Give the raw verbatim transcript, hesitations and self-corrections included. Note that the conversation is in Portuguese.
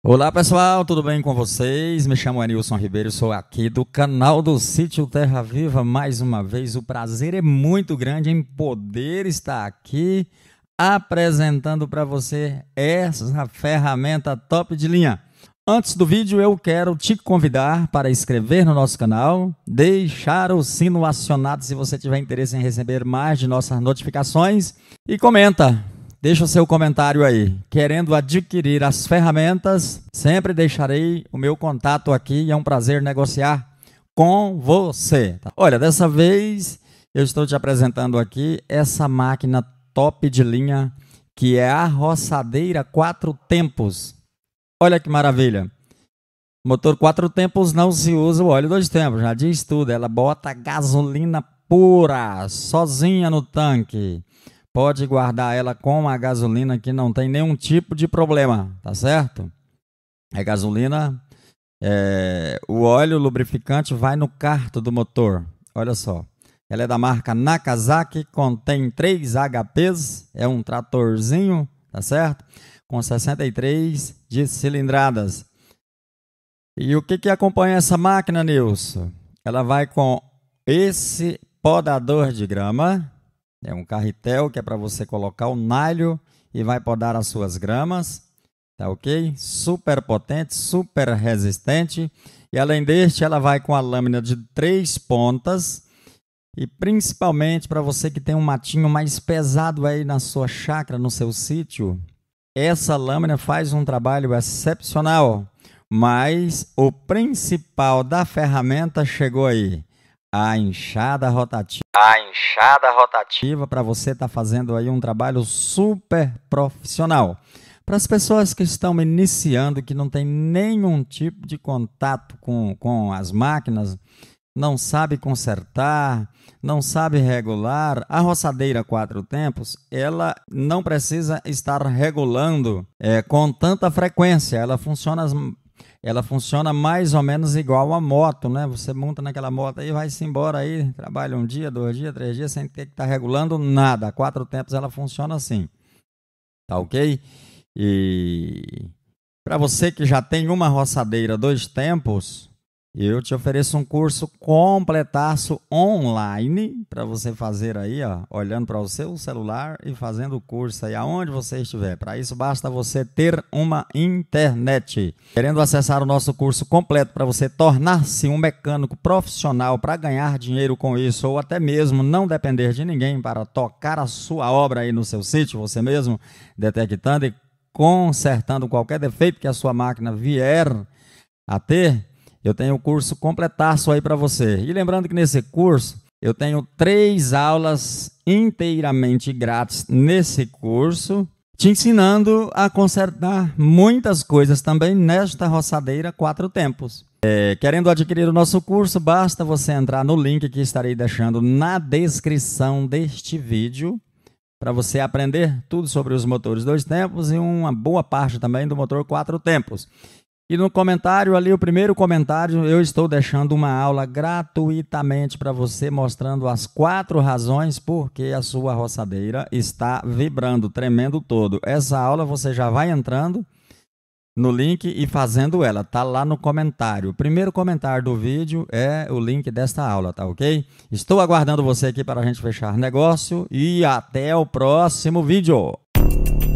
Olá pessoal, tudo bem com vocês? Me chamo Anilson Ribeiro, sou aqui do canal do Sítio Terra Viva. Mais uma vez, o prazer é muito grande em poder estar aqui apresentando para você essa ferramenta top de linha. Antes do vídeo, eu quero te convidar para inscrever no nosso canal, deixar o sino acionado se você tiver interesse em receber mais de nossas notificações e comenta. Deixa o seu comentário aí. Querendo adquirir as ferramentas, sempre deixarei o meu contato aqui e é um prazer negociar com você. Olha, dessa vez eu estou te apresentando aqui essa máquina top de linha que é a roçadeira quatro tempos. Olha que maravilha. Motor quatro tempos não se usa o óleo dois tempos, já diz tudo. Ela bota gasolina pura, sozinha no tanque. Pode guardar ela com a gasolina que não tem nenhum tipo de problema, tá certo? A gasolina, é, o óleo lubrificante vai no carto do motor. Olha só, ela é da marca Nakazaki, contém três H Ps, é um tratorzinho, tá certo? Com sessenta e três de cilindradas. E o que que acompanha essa máquina, Nilson? Ela vai com esse podador de grama. É um carretel que é para você colocar o nalho e vai podar as suas gramas, tá ok? Super potente, super resistente. E além deste, ela vai com a lâmina de três pontas. E principalmente para você que tem um matinho mais pesado aí na sua chácara, no seu sítio, essa lâmina faz um trabalho excepcional. Mas o principal da ferramenta chegou aí. A enxada rotativa. A enxada rotativa para você estar tá fazendo aí um trabalho super profissional. Para as pessoas que estão iniciando, que não tem nenhum tipo de contato com, com as máquinas, não sabe consertar, não sabe regular, a roçadeira quatro tempos, ela não precisa estar regulando é, com tanta frequência. Ela funciona as Ela funciona mais ou menos igual a moto, né? Você monta naquela moto aí, vai-se embora aí, trabalha um dia, dois dias, três dias, sem ter que estar tá regulando nada. A quatro tempos ela funciona assim, tá ok? E para você que já tem uma roçadeira dois tempos, eu te ofereço um curso completaço online para você fazer aí, ó, olhando para o seu celular e fazendo o curso aí aonde você estiver. Para isso basta você ter uma internet. Querendo acessar o nosso curso completo para você tornar-se um mecânico profissional para ganhar dinheiro com isso ou até mesmo não depender de ninguém para tocar a sua obra aí no seu sítio, você mesmo detectando e consertando qualquer defeito que a sua máquina vier a ter, eu tenho o curso completaço aí para você. E lembrando que nesse curso eu tenho três aulas inteiramente grátis nesse curso, te ensinando a consertar muitas coisas também nesta roçadeira quatro tempos. É, querendo adquirir o nosso curso, basta você entrar no link que estarei deixando na descrição deste vídeo para você aprender tudo sobre os motores dois tempos e uma boa parte também do motor quatro tempos. E no comentário ali, o primeiro comentário, eu estou deixando uma aula gratuitamente para você, mostrando as quatro razões por que a sua roçadeira está vibrando, tremendo todo. Essa aula você já vai entrando no link e fazendo ela, tá lá no comentário. O primeiro comentário do vídeo é o link desta aula, tá ok? Estou aguardando você aqui para a gente fechar negócio e até o próximo vídeo.